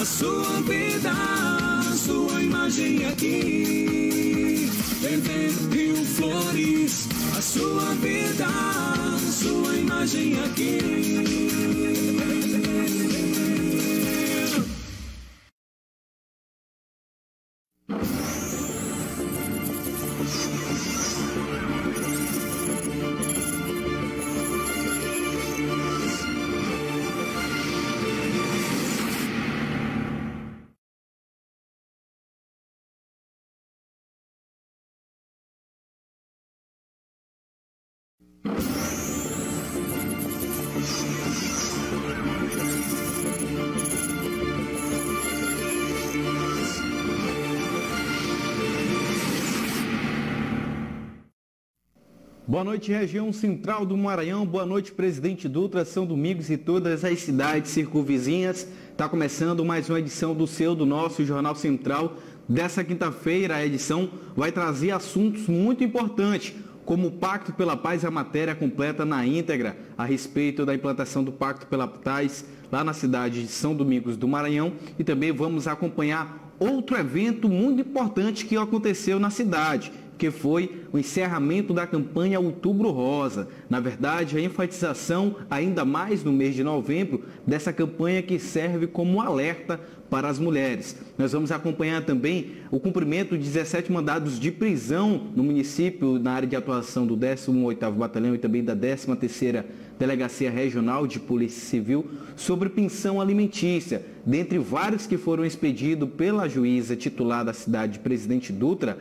a sua vida, a sua imagem aqui. Rio Flores, a sua vida, a sua imagem aqui. Boa noite, região central do Maranhão. Boa noite, Presidente Dutra, São Domingos e todas as cidades circunvizinhas. Está começando mais uma edição do nosso Jornal Central. Dessa quinta-feira, a edição vai trazer assuntos muito importantes, como o Pacto pela Paz, a matéria completa na íntegra a respeito da implantação do Pacto pela Paz lá na cidade de São Domingos do Maranhão. E também vamos acompanhar outro evento muito importante que aconteceu na cidade, que foi o encerramento da campanha Outubro Rosa. Na verdade, a enfatização, ainda mais no mês de novembro, dessa campanha que serve como alerta para as mulheres. Nós vamos acompanhar também o cumprimento de 17 mandados de prisão no município, na área de atuação do 18º Batalhão e também da 13ª Delegacia Regional de Polícia Civil, sobre pensão alimentícia. Dentre vários que foram expedidos pela juíza titular da cidade de Presidente Dutra,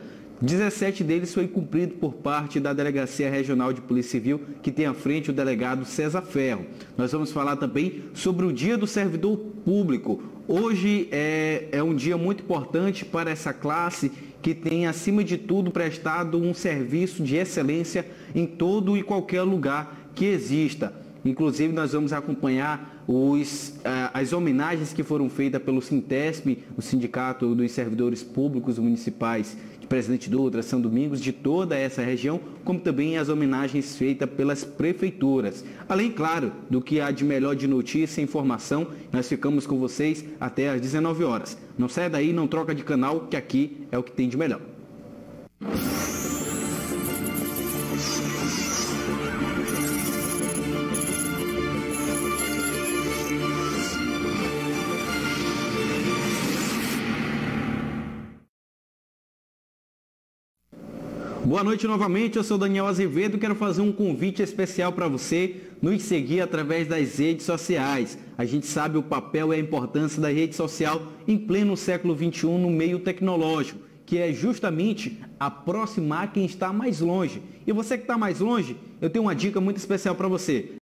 17 deles foi cumprido por parte da Delegacia Regional de Polícia Civil, que tem à frente o delegado César Ferro. Nós vamos falar também sobre o Dia do Servidor Público. Hoje é um dia muito importante para essa classe que tem, acima de tudo, prestado um serviço de excelência em todo e qualquer lugar que exista. Inclusive, nós vamos acompanhar as homenagens que foram feitas pelo Sintesp, o Sindicato dos Servidores Públicos Municipais de Presidente Dutra, São Domingos, de toda essa região, como também as homenagens feitas pelas prefeituras. Além, claro, do que há de melhor de notícia e informação, nós ficamos com vocês até às 19 horas. Não sai daí, não troca de canal, que aqui é o que tem de melhor. Boa noite novamente, eu sou Daniel Azevedo e quero fazer um convite especial para você nos seguir através das redes sociais. A gente sabe o papel e a importância da rede social em pleno século XXI no meio tecnológico, que é justamente aproximar quem está mais longe. E você que está mais longe, eu tenho uma dica muito especial para você.